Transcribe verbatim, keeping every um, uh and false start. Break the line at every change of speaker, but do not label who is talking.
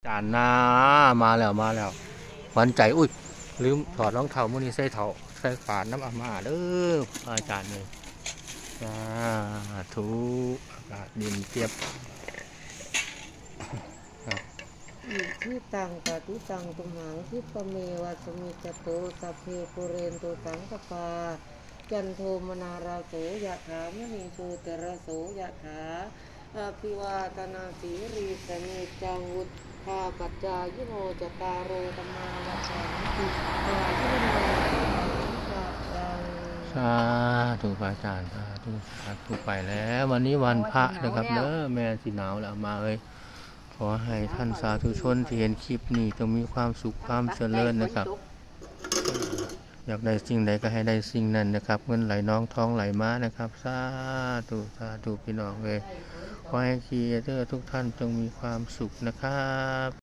จานนามาแล้วมาแล้ววันใจอุ้ยลืมถอดรองเท้ามื้อนี้ใส่เท้าใส่ฝาดน้ำอาม่าเด้ออาจารย์เลยสาธุอากาศเย็นเจี๊ยบครับ
อิทิตังปฏิตังตุมหังคิปะเมวะสมิจจโตสัพเพปุเรนตุสังกปาจันโทมนาราโสยะถามณีโชติระโสยะถาอภิวาตนาสีรีสเนจังวุธาปัจจายโนจตารโรธรรมาวัฏันติอายุโนจัง
สาธุพระอาจารย์สาธุสาธุไปแล้ววันนี้วันพระนะครับเด้อแม่สิหนาวแล้วมาเอ้ยขอให้ท่านสาธุชนที่เห็นคลิปนี้จงมีความสุขความเจริญนะครับอยากได้สิ่งใดก็ให้ได้สิ่งนั้นนะครับเงินไหลน้องท้องไหลมานะครับสาธุสาธุพี่น้องเลยขอให้ครีเอเตอร์ทุกท่านจงมีความสุขนะครับ